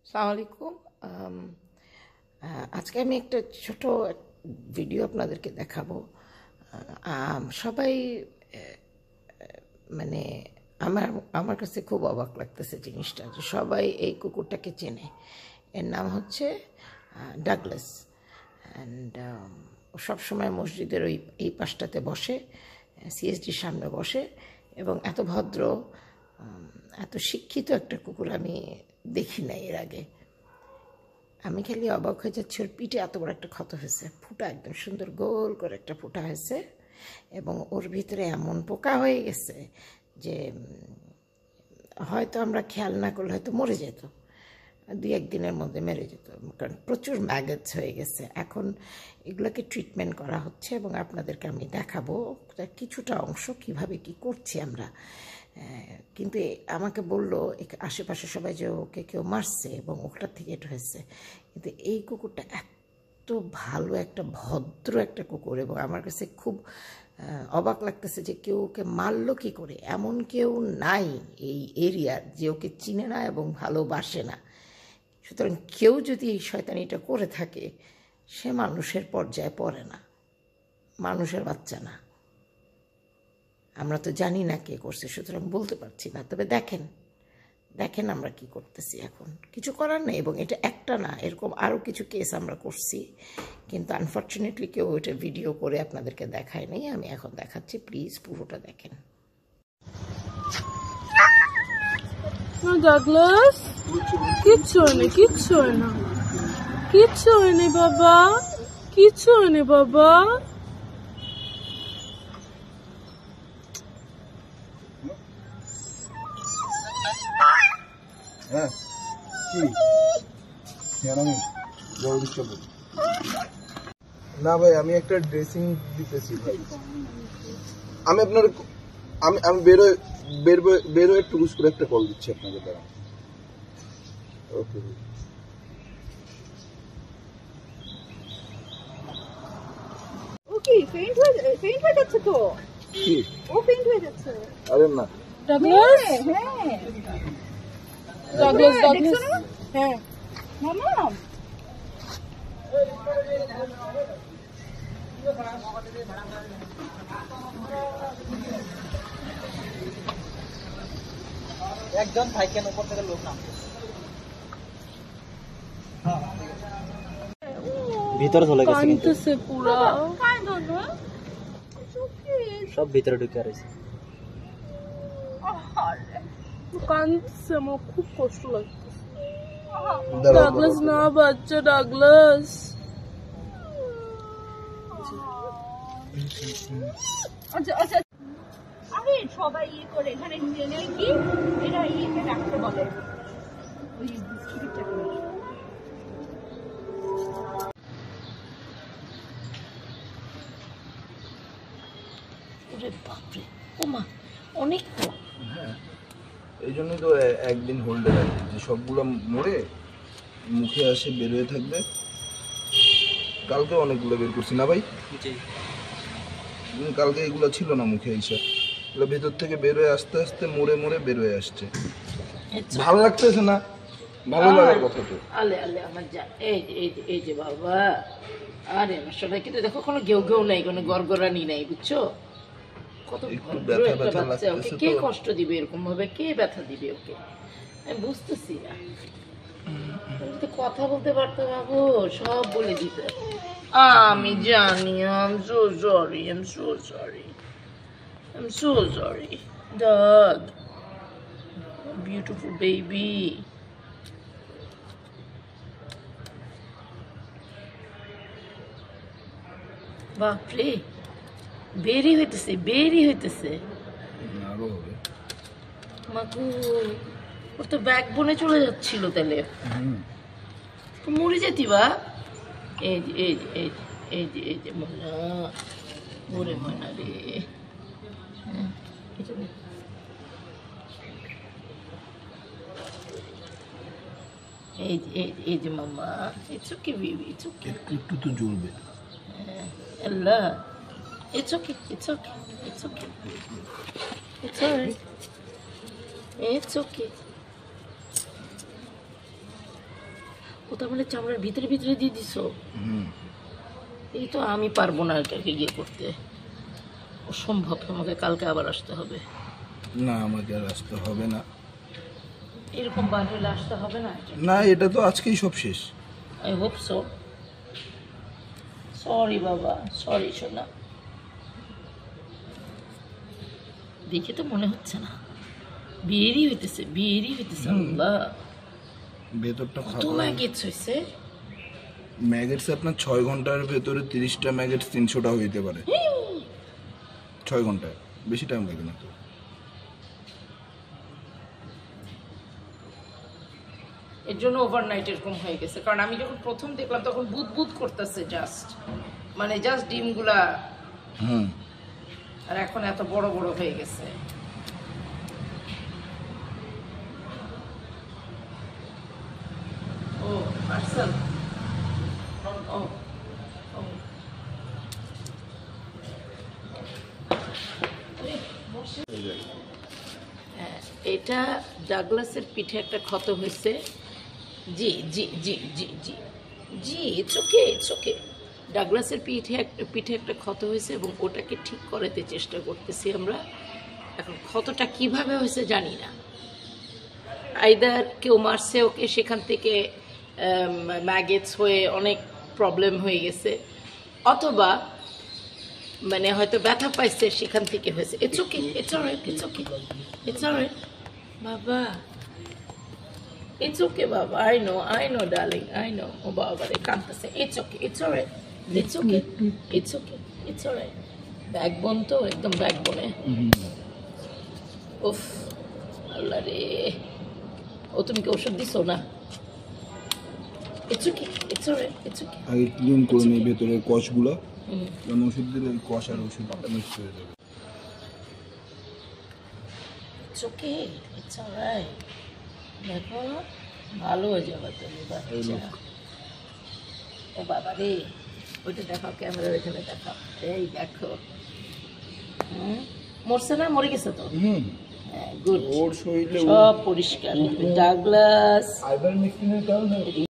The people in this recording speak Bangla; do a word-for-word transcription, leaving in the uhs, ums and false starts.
আসসালামু আলাইকুম। আজকে আমি একটা ছোট ভিডিও আপনাদেরকে দেখাবো। সবাই মানে আমার আমার কাছে খুব অবাক লাগতেছে জিনিসটা, যে সবাই এই কুকুরটাকে চেনে। এর নাম হচ্ছে ডাগলাস। অ্যান্ড সবসময় মসজিদের ওই এই পাশটাতে বসে, সিএসডির সামনে বসে, এবং এত ভদ্র, এত শিক্ষিত একটা কুকুর আমি দেখি নাই এর আগে। আমি খালি অবাক হয়ে যাচ্ছি, ওর পিঠে এত বড় একটা ক্ষত হয়েছে, ফুটা একদম সুন্দর গোল করে একটা ফুটা হয়েছে, এবং ওর ভিতরে এমন পোকা হয়ে গেছে যে হয়তো আমরা খেয়াল না করলে হয়তো মরে যেত, দুই একদিনের মধ্যে মেরে যেত, কারণ প্রচুর ম্যাগটস হয়ে গেছে। এখন এগুলোকে ট্রিটমেন্ট করা হচ্ছে এবং আপনাদেরকে আমি দেখাবো তার কিছুটা অংশ কিভাবে কি করছি আমরা। কিন্তু আমাকে বললো আশেপাশে সবাই যে ওকে কেউ মারছে এবং ওটার থেকে এটা হয়েছে, কিন্তু এই কুকুরটা এত ভালো একটা ভদ্র একটা কুকুর, এবং আমার কাছে খুব অবাক লাগতেছে যে কেউ ওকে মারলো কী করে। এমন কেউ নাই এই এরিয়ার যে ওকে চিনে না এবং ভালোবাসে না। সুতরাং কেউ যদি এই শয়তানিটা করে থাকে, সে মানুষের পর্যায়ে পড়ে না, মানুষের বাচ্চা না। আমরা তো জানি না কে করছে, সুতরাং বলতে পারছি না। তবে দেখেন দেখেন আমরা কি করতেছি, এখন কিছু করার নেই। এবং এটা একটা না, এরকম আরও কিছু কেস আমরা করছি, কিন্তু আনফর্চুনেটলি কেউ ওইটা ভিডিও করে আপনাদেরকে দেখায় নেই। আমি এখন দেখাচ্ছি, প্লিজ পুরোটা দেখেন। ডাগলাস, কিচ্ছু হয়নি, কিচ্ছু হয় না, কিচ্ছু হয়নি বাবা, কিচ্ছু হয়নি বাবা। হ্যাঁ কি না ভাই, আমি একটা ড্রেসিং দিতেছি ভাই। আমি আপনার আমি আমি বেরোয় বের বেরোয় একটু গুছ করে একটা কল দিচ্ছি আপনাকে। দাঁড়ান। ওকে ও কি ফেইন্ট হয়ে ফেইন্ট হয়ে যাচ্ছে তো? কি ও ফেইন্ট হয়ে যাচ্ছে? আরে না ডাগলাস, হ্যাঁ ডাগলাস, ডাগলাস, হ্যাঁ মামা। একজন সাইকেল উপর থেকে লোক নামছে, ভিতরে চলে গেছে, কিন্তু পুরা সব ভিতরে ঢুকে রয়েছে। কাঁদছে, আমার খুব কষ্ট লাগতেছে। ডাগলাস না বাচ্চা, ডাগলাস। আচ্ছা আচ্ছা, আরে সবাই ইয়ে করে এখানে নিয়ে নেয় কি, এরা ইয়ে রাখতে বলে ওই বিস্কিটটা। ওরে বাপরে, ও মা, অনেক তো। হ্যাঁ, এই জন্যই তো একদিন হোল্ডে রাখি, যে সবগুলো মরে মুখে আসে বের হয়ে থাকবে। কালকে অনেকগুলো বের করছি না ভাই, কালকে এগুলো ছিল না মুখে এসে, এগুলো ভেতর থেকে বের হয়ে আস্তে আস্তে মরে মরে বের হয়ে আসছে। ভালো লাগতেছে না? ভালো লাগার কথা তো। আলে আলে আমার যা, এই যে এই যে এই যে বাবা, আরে আমার সবাই, কিন্তু দেখো কোনো ঘেউ ঘেউ নাই, কোনো গড়গড়ানি নাই, বুঝছো? কত ভদ্র একটা বাচ্চা, ওকে কে কষ্ট দিবে এরকম ভাবে, কে ব্যথা দিবে ওকে, আমি বুঝতেছি না। যদি কথা বলতে পারতো বাবু, সব বলে দিত। আমি জানি, I am so sorry, I am so sorry, I am so sorry dog, beautiful baby. বাপরে, বেরি হইতেছে, বেরি হইতেছে। মাকু, ওর তো ব্যাক বনে চলে যাচ্ছিল, তাহলে মরে যেতি বা। এই যে এই যে এই যে এই যে এই যে মনা, মরে মনা রে। এই যে এই যে এই যে মামা, it's okay baby, it's okay, একটু তো জ্বলবে। আল্লাহ, it's okay, it's okay, it's okay, it's alright, it's okay. ও তার মানে চামড়ার ভিতরে ভিতরে দিয়ে দিছো? এই তো আমি পারবো না এটাকে ইয়ে করতে, অসম্ভব। আমাকে কালকে আবার আসতে হবে। না আমাকে আর আসতে হবে না। এরকম বার হলে আসতে হবে না? না এটা তো আজকেই সব শেষ। I hope so. সরি বাবা, সরি সোনা। দেখে তো মনে হচ্ছে না, বিয়েরই হইতেছে, বিয়েরই হইতেছে। আল্লাহ, ভেতরটা কত ম্যাগেটস হয়েছে? ম্যাগেটস আপনার ছয় ঘন্টার ভেতরে তিরিশটা ম্যাগেটস তিনশোটা হইতে পারে। ছয় ঘন্টায় বেশি টাইম লাগে না তো। এর জন্য ওভারনাইট এরকম হয়ে গেছে, কারণ আমি যখন প্রথম দেখলাম তখন বুদ বুদ করতেছে, জাস্ট মানে জাস্ট ডিমগুলা, হুম আর এখন এত বড় বড় হয়ে গেছে। ও পার্সেল, ও ও হ্যাঁ, এটা ডাগলাসের পিঠে একটা ক্ষত হয়েছে। জি জি জি জি জি জি ইটস ওকে, ইটস ওকে। ডাগলাসের পিঠে একটা পিঠে একটা ক্ষত হয়েছে এবং ওটাকে ঠিক করাতে চেষ্টা করতেছি আমরা। এখন ক্ষতটা কিভাবে হয়েছে জানি না, আইদার কেউ মারছে ওকে, সেখান থেকে ম্যাগেটস হয়ে অনেক প্রবলেম হয়ে গেছে, অথবা মানে হয়তো ব্যথা পাইছে সেখান থেকে হয়েছে। It's okay, it's alright, it's okay, it's alright বাবা, ইটস ওকে বাবা। I know, I know darling, I know. ও বাবা রে কাঁদতেছে। It's okay, it's alright, it's okay, it's okay, it's alright. Backbone তো একদম ব্যাকবোনে। উফ আল্লাহ রে। ও তুমি কি ওষুধ দিছো না? It's okay, it's alright, it's okay. আগে ক্লিন করে নিই ভেতরের কষগুলো, কারণ ওষুধ দিলে ওই কষ আর ওষুধ মিক্স হয়ে যাবে। It's okay, it's alright. দেখো ভালো হয়ে যাবে তুমি বাচ্চা। ও বাবা রে, ওইটা দেখাও, ক্যামেরার এখানে দেখাও। এই দেখো, হুম মরছে না? মরে গেছে তো? হুম হ্যাঁ, গুড। ওর শরীরে সব পরিষ্কার। ডাগলাস আইভারমেকটিনের কারণে